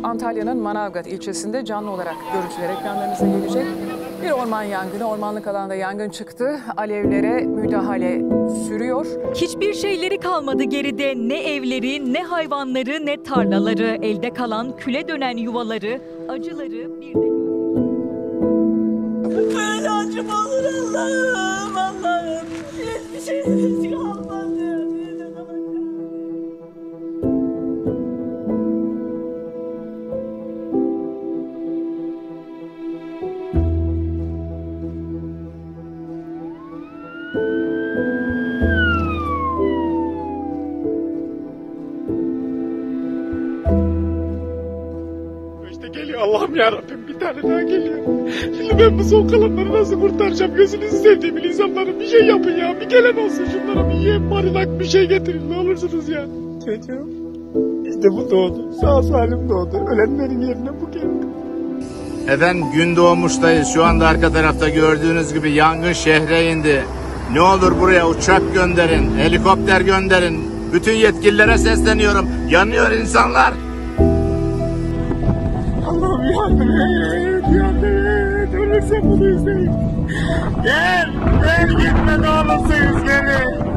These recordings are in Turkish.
Antalya'nın Manavgat ilçesinde canlı olarak görüntüler ekranlarınıza gelecek. Bir orman yangını, ormanlık alanda yangın çıktı. Alevlere müdahale sürüyor. Hiçbir şeyleri kalmadı geride. Ne evleri, ne hayvanları, ne tarlaları. Elde kalan, küle dönen yuvaları, acıları bir de... Böyle acım olur Allah'ım, Allah'ım. Hiçbir şeyimiz kalmadı. İşte geliyor Allah'ım yarabbim, bir tane daha geliyor. Şimdi ben bu son kalanları nasıl kurtaracağım? Gözünüzü sevdiğim insanlara bir şey yapın ya. Bir gelen olsun, şunlara bir yem, barınak bir şey getirin ne olursunuz ya. Çocuğum işte bu doğdu. Sağ salim doğdu. Ölenlerin yerine bu geldi. Efendim gün doğmuştayız. Şu anda arka tarafta gördüğünüz gibi yangın şehre indi. Ne olur buraya uçak gönderin, helikopter gönderin. Bütün yetkililere sesleniyorum. Yanıyor insanlar. Allah'ım yardım et, yardım et. Ölürsem bunu izleyin. Gel gitme ne olursunuz gelin.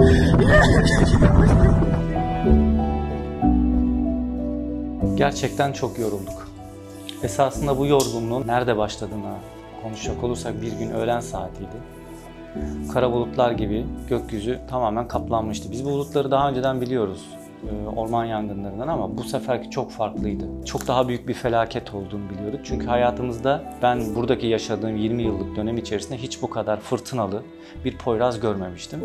Gerçekten çok yorulduk. Esasında bu yorgunluğun nerede başladığını konuşacak olursak bir gün öğlen saatiydi. Kara bulutlar gibi gökyüzü tamamen kaplanmıştı. Biz bu bulutları daha önceden biliyoruz orman yangınlarından ama bu seferki çok farklıydı. Çok daha büyük bir felaket olduğunu biliyorduk. Çünkü hayatımızda ben buradaki yaşadığım 20 yıllık dönem içerisinde hiç bu kadar fırtınalı bir Poyraz görmemiştim.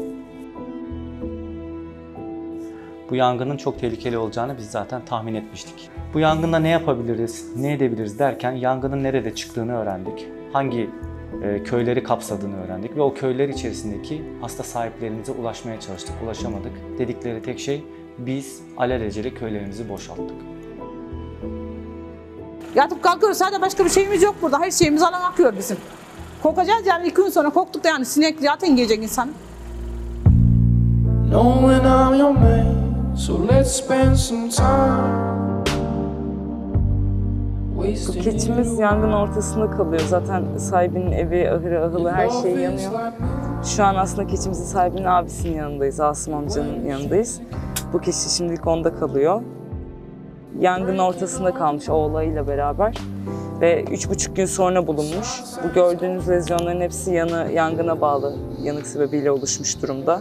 Bu yangının çok tehlikeli olacağını biz zaten tahmin etmiştik. Bu yangında ne yapabiliriz, ne edebiliriz derken yangının nerede çıktığını öğrendik. Hangi köyleri kapsadığını öğrendik ve o köyler içerisindeki hasta sahiplerimize ulaşmaya çalıştık, ulaşamadık. Dedikleri tek şey biz alelacele köylerimizi boşalttık. Yatıp kalkıyoruz, sadece başka bir şeyimiz yok burada. Her şeyimiz alan akıyor bizim. Kokacağız yani 2 gün sonra koktuk da yani sinek zaten yiyecek insan. Knowing I'm your man, so let's spend some time. Bu keçimiz yangın ortasında kalıyor. Zaten sahibinin evi, ahırı, ahılı her şey yanıyor. Şu an aslında keçimizin sahibinin abisinin yanındayız, Asım amcanın yanındayız. Bu keçi şimdilik onda kalıyor. Yangın ortasında kalmış oğlayla beraber ve 3,5 gün sonra bulunmuş. Bu gördüğünüz lezyonların hepsi yangına bağlı, yanık sebebiyle oluşmuş durumda.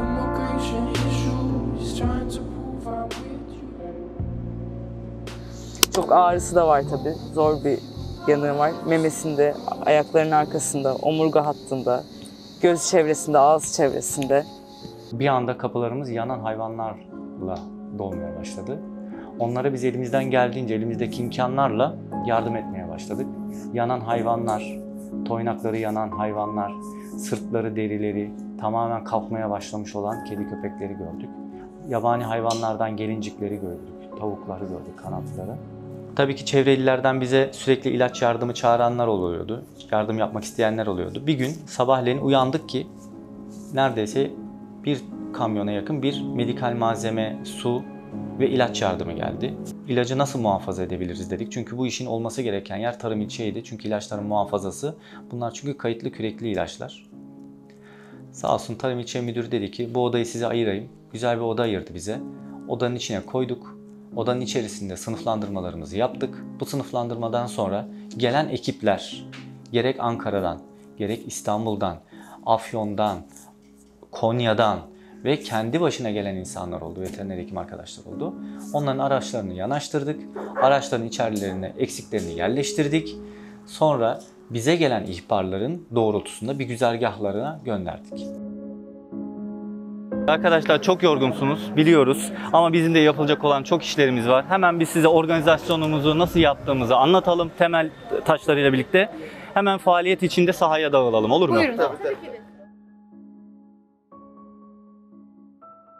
Çok ağrısı da var tabii, zor bir yanığı var. Memesinde, ayaklarının arkasında, omurga hattında, göz çevresinde, ağız çevresinde. Bir anda kapılarımız yanan hayvanlarla dolmaya başladı. Onlara biz elimizden geldiğince, elimizdeki imkanlarla yardım etmeye başladık. Yanan hayvanlar, toynakları yanan hayvanlar, sırtları, derileri tamamen kalkmaya başlamış olan kedi köpekleri gördük. Yabani hayvanlardan gelincikleri gördük, tavukları gördük, kanatları. Tabii ki çevre illerden bize sürekli ilaç yardımı çağıranlar oluyordu. Yardım yapmak isteyenler oluyordu. Bir gün sabahleyin uyandık ki neredeyse bir kamyona yakın bir medikal malzeme, su ve ilaç yardımı geldi. İlacı nasıl muhafaza edebiliriz dedik. Çünkü bu işin olması gereken yer tarım ilçeydi. Çünkü ilaçların muhafazası, bunlar çünkü kayıtlı kürekli ilaçlar. Sağ olsun tarım ilçe müdürü dedi ki bu odayı size ayırayım. Güzel bir oda ayırdı bize. Odanın içine koyduk. Odanın içerisinde sınıflandırmalarımızı yaptık. Bu sınıflandırmadan sonra gelen ekipler gerek Ankara'dan, gerek İstanbul'dan, Afyon'dan, Konya'dan ve kendi başına gelen insanlar oldu, veteriner hekim arkadaşlar oldu. Onların araçlarını yanaştırdık. Araçların içerilerine eksiklerini yerleştirdik. Sonra bize gelen ihbarların doğrultusunda bir güzergahlarına gönderdik. Arkadaşlar çok yorgunsunuz biliyoruz ama bizim de yapılacak olan çok işlerimiz var. Hemen biz size organizasyonumuzu nasıl yaptığımızı anlatalım temel taşlarıyla birlikte. Hemen faaliyet içinde sahaya dağılalım, olur mu? Buyurun.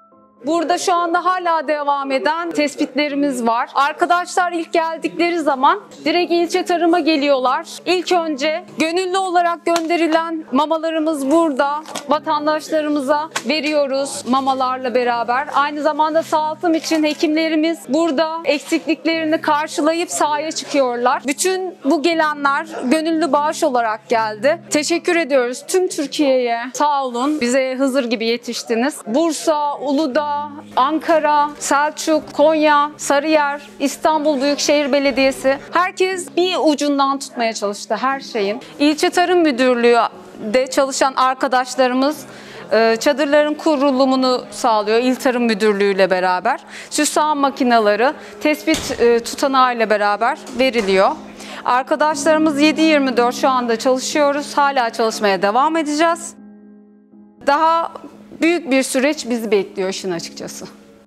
Burada şu anda hala devam eden tespitlerimiz var. Arkadaşlar ilk geldikleri zaman direkt ilçe tarıma geliyorlar. İlk önce gönüllü olarak gönderilen mamalarımız burada. Vatandaşlarımıza veriyoruz mamalarla beraber. Aynı zamanda sağaltım için hekimlerimiz burada eksikliklerini karşılayıp sahaya çıkıyorlar. Bütün bu gelenler gönüllü bağış olarak geldi. Teşekkür ediyoruz tüm Türkiye'ye. Sağ olun. Bize Hızır gibi yetiştiniz. Bursa, Uludağ, Ankara, Selçuk, Konya, Sarıyer, İstanbul Büyükşehir Belediyesi. Herkes bir ucundan tutmaya çalıştı her şeyin. İlçe Tarım Müdürlüğü'de çalışan arkadaşlarımız çadırların kurulumunu sağlıyor İl Tarım Müdürlüğü ile beraber. Süsağım makineleri tespit tutanağı ile beraber veriliyor. Arkadaşlarımız 7/24 şu anda çalışıyoruz. Hala çalışmaya devam edeceğiz. Daha büyük bir süreç bizi bekliyor işin açıkçası.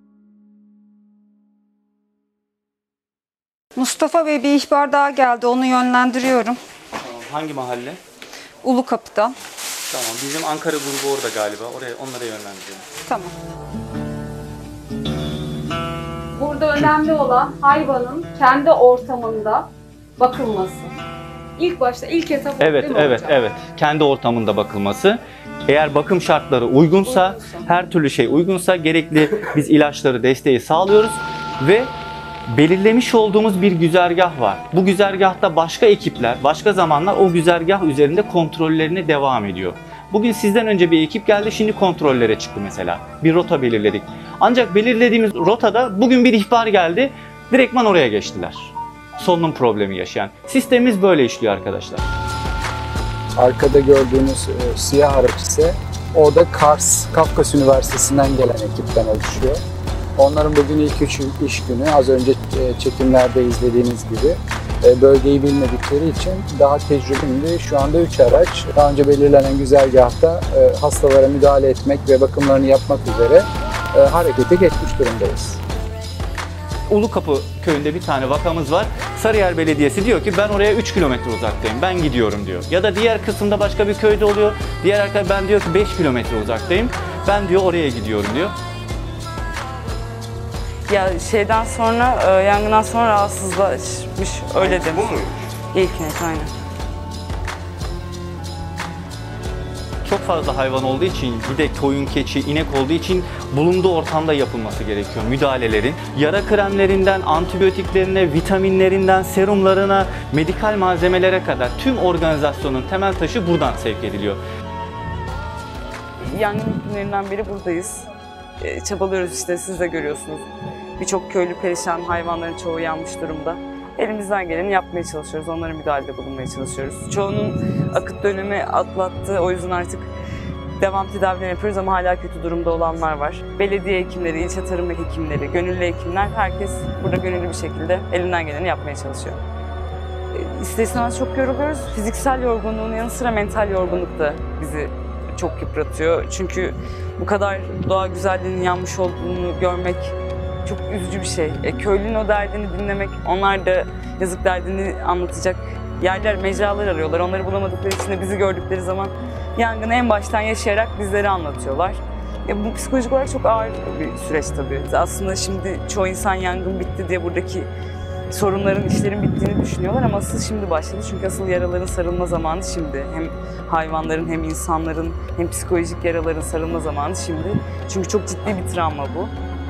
Mustafa Bey bir ihbar daha geldi. Onu yönlendiriyorum. Hangi mahalle? Ulukapı'da. Tamam. Bizim Ankara grubu orada galiba. Onlara yönlendiriyorum. Tamam. Burada önemli olan hayvanın kendi ortamında bakılması. İlk başta ilk etap değil mi hocam? Evet. Kendi ortamında bakılması. Eğer bakım şartları uygunsa, her türlü şey uygunsa gerekli biz ilaçları, desteği sağlıyoruz ve belirlemiş olduğumuz bir güzergah var. Bu güzergahta başka ekipler, başka zamanlar o güzergah üzerinde kontrollerine devam ediyor. Bugün sizden önce bir ekip geldi, şimdi kontrollere çıktı mesela. Bir rota belirledik. Ancak belirlediğimiz rotada bugün bir ihbar geldi, direktman oraya geçtiler. Solunum problemi yaşayan. Sistemimiz böyle işliyor arkadaşlar. Arkada gördüğünüz siyah araç ise o da Kars, Kafkas Üniversitesi'nden gelen ekipten oluşuyor. Onların bugün ilk 3 iş günü, az önce çekimlerde izlediğiniz gibi bölgeyi bilmedikleri için daha tecrübeli. Şu anda 3 araç daha önce belirlenen güzergahta hastalara müdahale etmek ve bakımlarını yapmak üzere harekete geçmiş durumdayız. Ulukapı köyünde bir tane vakamız var. Sarıyer Belediyesi diyor ki ben oraya 3 kilometre uzaktayım, ben gidiyorum diyor. Ya da diğer kısımda başka bir köyde oluyor. Diğer arkadaş ben diyor ki 5 kilometre uzaktayım, ben diyor oraya gidiyorum diyor. Ya şeyden sonra, yangından sonra rahatsızlaşmış, öyle demiş. Bu mu? İlk net, aynen. Çok fazla hayvan olduğu için, bir de koyun, keçi, inek olduğu için bulunduğu ortamda yapılması gerekiyor müdahalelerin. Yara kremlerinden, antibiyotiklerine, vitaminlerinden, serumlarına, medikal malzemelere kadar tüm organizasyonun temel taşı buradan sevk ediliyor. Yangın günlerinden beri buradayız. Çabalıyoruz işte, siz de görüyorsunuz. Birçok köylü perişan, hayvanların çoğu yanmış durumda. Elimizden geleni yapmaya çalışıyoruz, onlara müdahalede bulunmaya çalışıyoruz. Çoğunun akıt dönemi atlattı, o yüzden artık devam tedaviler yapıyoruz ama hala kötü durumda olanlar var. Belediye hekimleri, ilçe tarım hekimleri, gönüllü hekimler, herkes burada gönüllü bir şekilde elinden geleni yapmaya çalışıyor. İster istemez çok yoruluyoruz. Fiziksel yorgunluğun yanı sıra mental yorgunluk da bizi çok yıpratıyor. Çünkü bu kadar doğa güzelliğinin yanmış olduğunu görmek çok üzücü bir şey. Köylünün o derdini dinlemek, onlar da yazık derdini anlatacak yerler, mecralar arıyorlar. Onları bulamadıkları için de bizi gördükleri zaman yangını en baştan yaşayarak bizlere anlatıyorlar. Bu psikolojik olarak çok ağır bir süreç tabii. Aslında şimdi çoğu insan yangın bitti diye buradaki sorunların, işlerin bittiğini düşünüyorlar ama asıl şimdi başladı. Çünkü asıl yaraların sarılma zamanı şimdi. Hem hayvanların hem insanların hem psikolojik yaraların sarılma zamanı şimdi. Çünkü çok ciddi bir travma bu.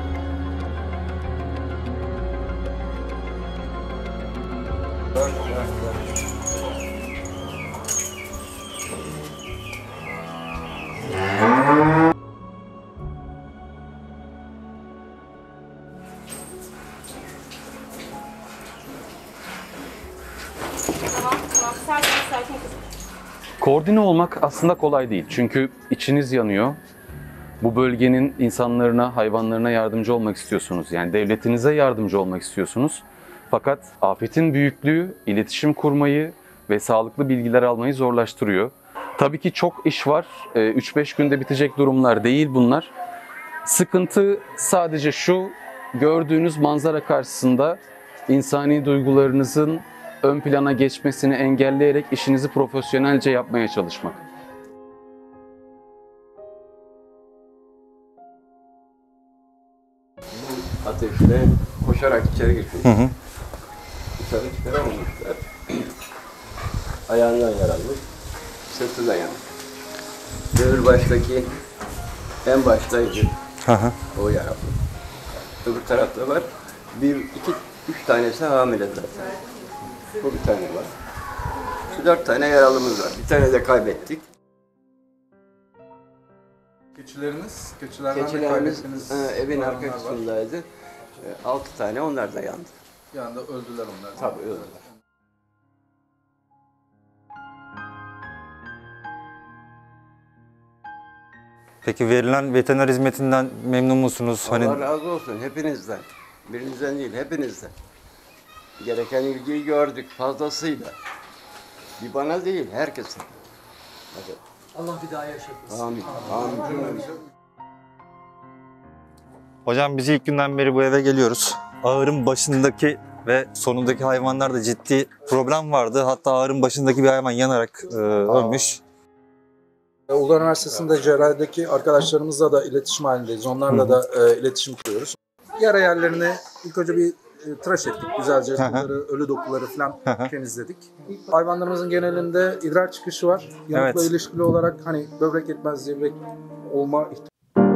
Koordine olmak aslında kolay değil. Çünkü içiniz yanıyor. Bu bölgenin insanlarına, hayvanlarına yardımcı olmak istiyorsunuz. Yani devletinize yardımcı olmak istiyorsunuz. Fakat afetin büyüklüğü, iletişim kurmayı ve sağlıklı bilgiler almayı zorlaştırıyor. Tabii ki çok iş var. 3-5 günde bitecek durumlar değil bunlar. Sıkıntı sadece şu, gördüğünüz manzara karşısında insani duygularınızın ön plana geçmesini engelleyerek işinizi profesyonelce yapmaya çalışmak. ateşle koşarak içeri girdik. Dışarı çıkaramamışlar. Ayağından yaralı, sırtı da yanık. Öbür baştaki en baştaydı. O yaralı. Öbür tarafta var. 1, 2, 3 tanesi hamile zaten. Bu bir tane var. Şu 4 tane yaralımız var. Bir tane de kaybettik. Keçilerimiz evin arka kısmındaydı. 6 tane onlar da yandı. Yani öldüler onlar. Tabii öldüler. Peki verilen veteriner hizmetinden memnun musunuz? Allah razı olsun hepinizden. Birinizden değil, hepinizden. Gereken ilgiyi gördük fazlasıyla. Bir bana değil, herkese. Evet. Allah bir daha yaşatmasın. Amin. Amin. Hocam biz ilk günden beri bu eve geliyoruz. Ahırın başındaki ve sonundaki hayvanlarda ciddi problem vardı. Hatta ahırın başındaki bir hayvan yanarak ölmüş. Uludağ Üniversitesi'nde cerrahideki arkadaşlarımızla da iletişim halindeyiz. Onlarla da iletişim kuruyoruz. Yara yerlerini ilk önce bir tıraş ettik. Güzelce ölü dokuları falan temizledik. Hayvanlarımızın genelinde idrar çıkışı var. Yanıkla ilişkili olarak hani böbrek yetmezliği, böbrek olma ihtimali.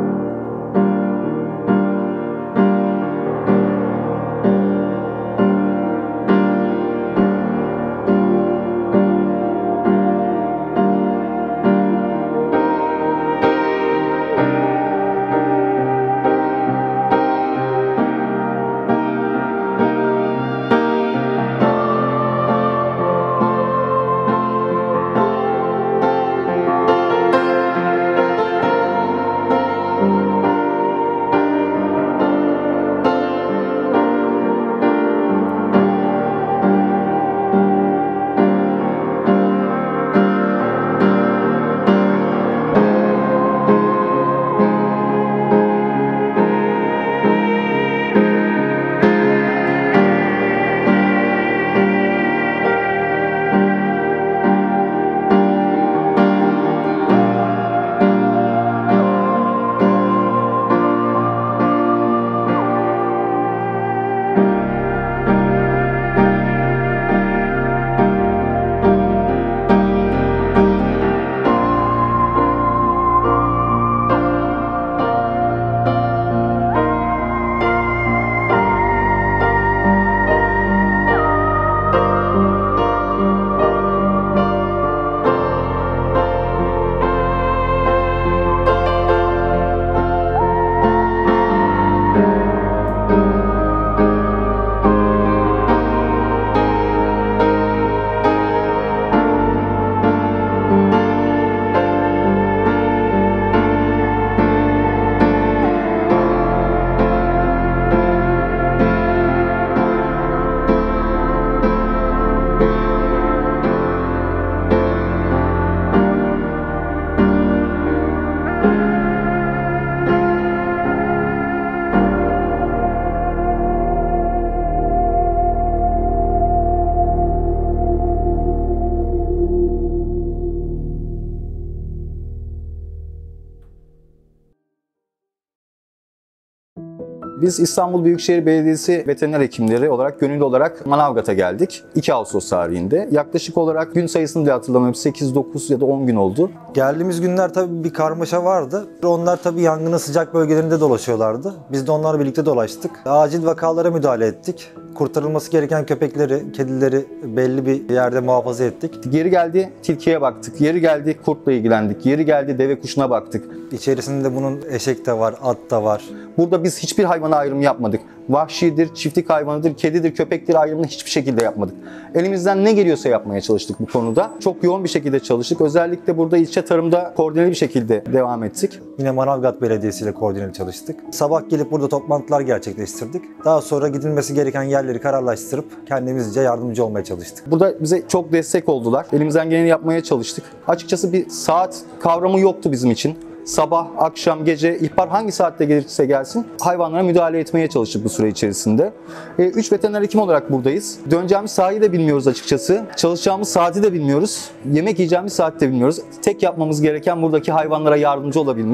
Biz İstanbul Büyükşehir Belediyesi veteriner hekimleri olarak gönüllü olarak Manavgat'a geldik. 2 Ağustos tarihinde. Yaklaşık olarak gün sayısını bile hatırlamıyorum. 8, 9 ya da 10 gün oldu. Geldiğimiz günler tabii bir karmaşa vardı. Onlar tabii yangının sıcak bölgelerinde dolaşıyorlardı. Biz de onlarla birlikte dolaştık. Acil vakalara müdahale ettik. Kurtarılması gereken köpekleri, kedileri belli bir yerde muhafaza ettik. Yeri geldi tilkiye baktık, yeri geldi kurtla ilgilendik, yeri geldi deve kuşuna baktık. İçerisinde bunun eşek de var, at da var. Burada biz hiçbir hayvana ayrım yapmadık. Vahşidir, çiftlik hayvanıdır, kedidir, köpektir ayrımını hiçbir şekilde yapmadık. Elimizden ne geliyorsa yapmaya çalıştık bu konuda. Çok yoğun bir şekilde çalıştık. Özellikle burada ilçe tarımda koordineli bir şekilde devam ettik. Yine Manavgat Belediyesi ile koordineli çalıştık. Sabah gelip burada toplantılar gerçekleştirdik. Daha sonra gidilmesi gereken yerleri kararlaştırıp kendimizce yardımcı olmaya çalıştık. Burada bize çok destek oldular. Elimizden geleni yapmaya çalıştık. Açıkçası bir saat kavramı yoktu bizim için. Sabah, akşam, gece, ihbar hangi saatte gelirse gelsin hayvanlara müdahale etmeye çalıştık bu süre içerisinde. 3 veteriner hekim olarak buradayız. Döneceğimiz sahayı da bilmiyoruz açıkçası. Çalışacağımız saati de bilmiyoruz. Yemek yiyeceğimiz saati de bilmiyoruz. Tek yapmamız gereken buradaki hayvanlara yardımcı olabilmek.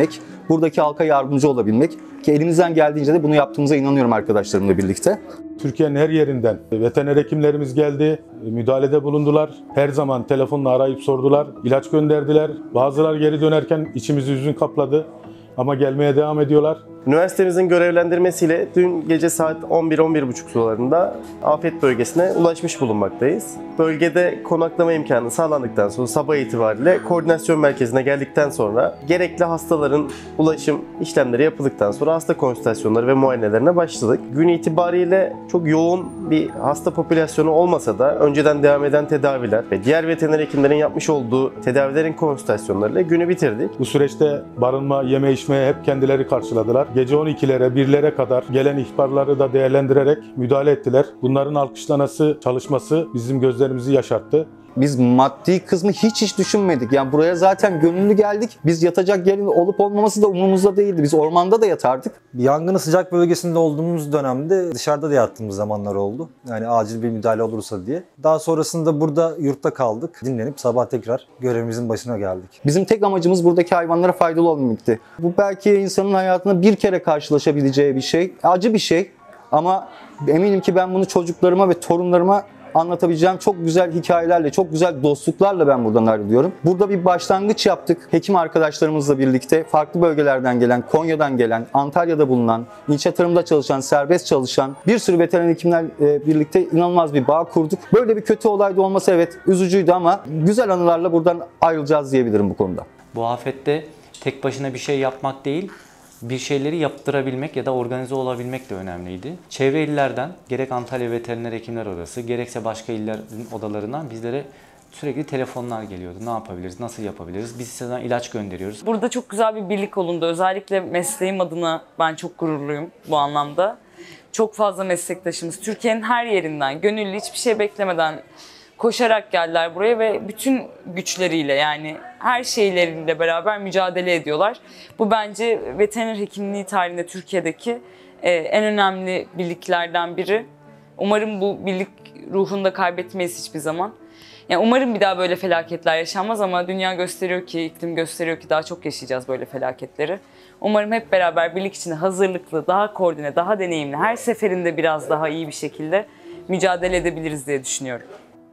buradaki halka yardımcı olabilmek ki elimizden geldiğince de bunu yaptığımıza inanıyorum arkadaşlarımla birlikte. Türkiye'nin her yerinden veteriner hekimlerimiz geldi, müdahalede bulundular. Her zaman telefonla arayıp sordular, ilaç gönderdiler. Bazıları geri dönerken içimizi hüzün kapladı ama gelmeye devam ediyorlar. Üniversitemizin görevlendirmesiyle dün gece saat 11-11.30 sularında afet bölgesine ulaşmış bulunmaktayız. Bölgede konaklama imkanı sağlandıktan sonra sabah itibariyle koordinasyon merkezine geldikten sonra gerekli hastaların ulaşım işlemleri yapıldıktan sonra hasta konsültasyonları ve muayenelerine başladık. Gün itibariyle çok yoğun bir hasta popülasyonu olmasa da önceden devam eden tedaviler ve diğer veteriner hekimlerin yapmış olduğu tedavilerin konsültasyonlarıyla günü bitirdik. Bu süreçte barınma, yeme içmeye hep kendileri karşıladılar. Gece 12'lere, 1'lere kadar gelen ihbarları da değerlendirerek müdahale ettiler. Bunların alkışlanması, çalışması bizim gözlerimizi yaşarttı. Biz maddi kısmı hiç düşünmedik. Yani buraya zaten gönüllü geldik. Biz yatacak yerin olup olmaması da umurumuzda değildi. Biz ormanda da yatardık. Yangının sıcak bölgesinde olduğumuz dönemde dışarıda da yattığımız zamanlar oldu. Yani acil bir müdahale olursa diye. Daha sonrasında burada yurtta kaldık. Dinlenip sabah tekrar görevimizin başına geldik. Bizim tek amacımız buradaki hayvanlara faydalı olmaktı. Bu belki insanın hayatında bir kere karşılaşabileceği bir şey. Acı bir şey. Ama eminim ki ben bunu çocuklarıma ve torunlarıma anlatabileceğim çok güzel hikayelerle, çok güzel dostluklarla ben buradan ayrılıyorum. Burada bir başlangıç yaptık. Hekim arkadaşlarımızla birlikte farklı bölgelerden gelen, Konya'dan gelen, Antalya'da bulunan, ilçe tarımda çalışan, serbest çalışan bir sürü veteriner hekimler birlikte inanılmaz bir bağ kurduk. Böyle bir kötü olay da olması evet üzücüydü ama güzel anılarla buradan ayrılacağız diyebilirim bu konuda. Bu afette tek başına bir şey yapmak değil, bir şeyleri yaptırabilmek ya da organize olabilmek de önemliydi. Çevre illerden gerek Antalya Veteriner Hekimler Odası gerekse başka illerin odalarından bizlere sürekli telefonlar geliyordu. Ne yapabiliriz, nasıl yapabiliriz? Biz sizden ilaç gönderiyoruz. Burada çok güzel bir birlik olundu. Özellikle mesleğim adına ben çok gururluyum bu anlamda. Çok fazla meslektaşımız Türkiye'nin her yerinden gönüllü hiçbir şey beklemeden koşarak geldiler buraya ve bütün güçleriyle yani her şeyleriyle beraber mücadele ediyorlar. Bu bence veteriner hekimliği tarihinde Türkiye'deki en önemli birliklerden biri. Umarım bu birlik ruhunu da kaybetmeyiz hiçbir zaman. Yani umarım bir daha böyle felaketler yaşanmaz ama dünya gösteriyor ki, iklim gösteriyor ki daha çok yaşayacağız böyle felaketleri. Umarım hep beraber birlik içinde hazırlıklı, daha koordine, daha deneyimli, her seferinde biraz daha iyi bir şekilde mücadele edebiliriz diye düşünüyorum.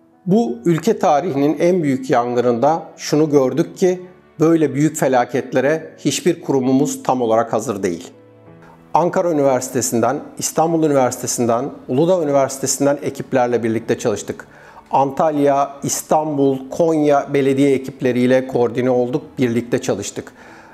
Bu ülke tarihinin en büyük yangınında şunu gördük ki böyle büyük felaketlere hiçbir kurumumuz tam olarak hazır değil. Ankara Üniversitesi'nden, İstanbul Üniversitesi'nden, Uludağ Üniversitesi'nden ekiplerle birlikte çalıştık. Antalya, İstanbul, Konya belediye ekipleriyle koordine olduk, birlikte çalıştık.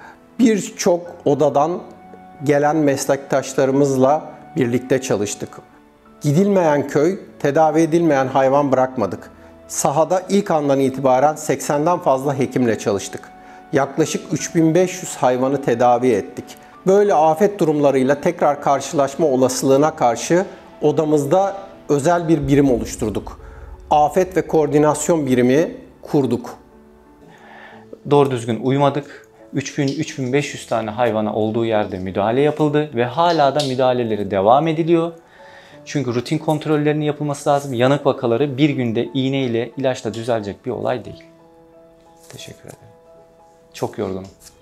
Birçok odadan gelen meslektaşlarımızla birlikte çalıştık. Gidilmeyen köy, tedavi edilmeyen hayvan bırakmadık. Sahada ilk andan itibaren 80'den fazla hekimle çalıştık. Yaklaşık 3500 hayvanı tedavi ettik. Böyle afet durumlarıyla tekrar karşılaşma olasılığına karşı odamızda özel bir birim oluşturduk. Afet ve koordinasyon birimi kurduk. Doğru düzgün uyumadık. 3000-3500 tane hayvana olduğu yerde müdahale yapıldı ve hala da müdahaleleri devam ediliyor. Çünkü rutin kontrollerinin yapılması lazım. Yanık vakaları bir günde iğneyle, ilaçla düzelecek bir olay değil. Teşekkür ederim. Çok yorgunum.